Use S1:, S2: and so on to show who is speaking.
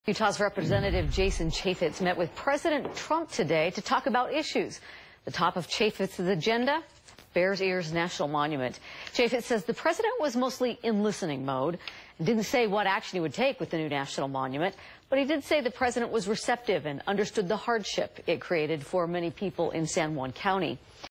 S1: Utah's Representative Jason Chaffetz met with President Trump today to talk about issues. The top of Chaffetz's agenda, Bears Ears National Monument. Chaffetz says the president was mostly in listening mode and didn't say what action he would take with the new national monument, but he did say the president was receptive and understood the hardship it created for many people in San Juan County.